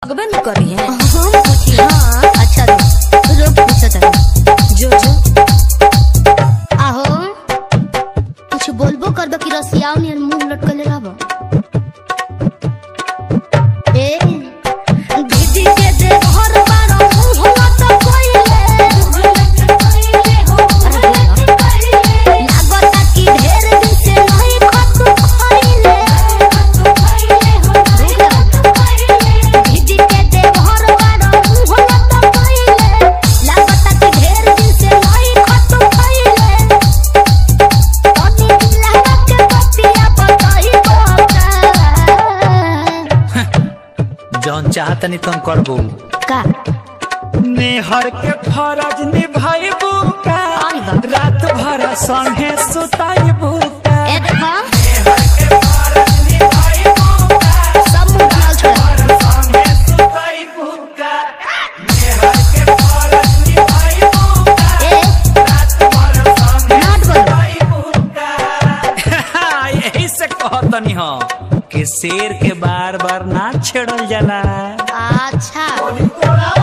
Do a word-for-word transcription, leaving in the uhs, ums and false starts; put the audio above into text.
अगबे न करी है। हम पूछी हाँ अच्छा दो लोग पूछत है जो जो आहो कुछ बोलबो करबो कि रसियाओ ने मुंह लटकले रहबो ए दीदी के दे घर बारो मुंह लटक कोइले लागता कि ढेर दिन से नहीं खतु खइले दीदी के दे घर बारो मुंह लटक कोइले लागता कि ढेर दिन से नहीं खतु खइले तनी लगा के पतिया बताई जौन चाहत नहीं तुम करबू का मेहर के फरज निभाइबू का रात भर संगे सुताइबू का ए देखा मेहर के फरज निभाइबू का सब मुंह बनाल छोड़ा संगे सुताइबू का मेहर के फरज निभाइबू का ए रात भर संगे नाट बोलो सुताइबू का यही से कहतनी हो कि शेर के बार बार ना छेड़ल जाला। अच्छा